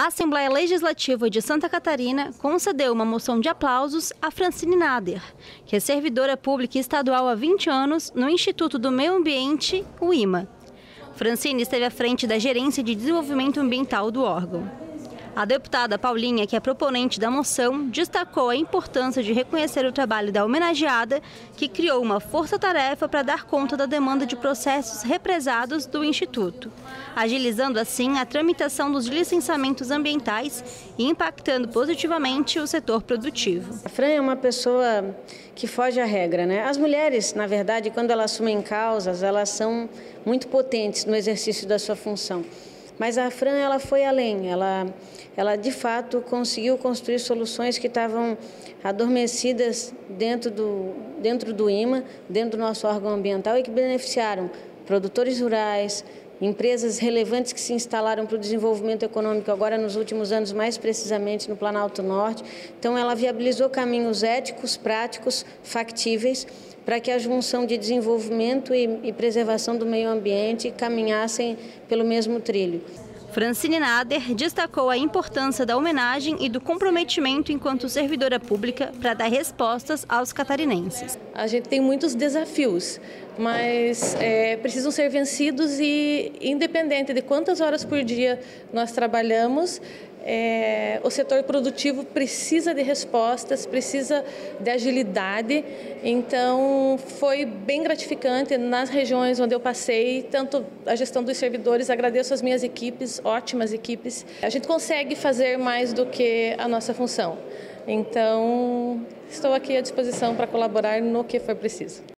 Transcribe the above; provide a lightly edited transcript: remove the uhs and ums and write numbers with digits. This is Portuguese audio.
A Assembleia Legislativa de Santa Catarina concedeu uma moção de aplausos a Francine Nader, que é servidora pública estadual há 20 anos no Instituto do Meio Ambiente, o IMA. Francine esteve à frente da Gerência de Desenvolvimento Ambiental do órgão. A deputada Paulinha, que é proponente da moção, destacou a importância de reconhecer o trabalho da homenageada, que criou uma força-tarefa para dar conta da demanda de processos represados do Instituto, agilizando assim a tramitação dos licenciamentos ambientais e impactando positivamente o setor produtivo. A Fran é uma pessoa que foge à regra, né? As mulheres, na verdade, quando elas assumem causas, elas são muito potentes no exercício da sua função. Mas a Fran, ela foi além, ela de fato conseguiu construir soluções que estavam adormecidas dentro do IMA, dentro do nosso órgão ambiental e que beneficiaram produtores rurais, empresas relevantes que se instalaram para o desenvolvimento econômico agora nos últimos anos, mais precisamente no Planalto Norte. Então ela viabilizou caminhos éticos, práticos, factíveis, para que a junção de desenvolvimento e preservação do meio ambiente caminhassem pelo mesmo trilho. Francine Nader destacou a importância da homenagem e do comprometimento enquanto servidora pública para dar respostas aos catarinenses. A gente tem muitos desafios, mas precisam ser vencidos e, independente de quantas horas por dia nós trabalhamos, o setor produtivo precisa de respostas, precisa de agilidade. Então, foi bem gratificante nas regiões onde eu passei, tanto a gestão dos servidores, agradeço as minhas equipes, ótimas equipes. A gente consegue fazer mais do que a nossa função. Então, estou aqui à disposição para colaborar no que for preciso.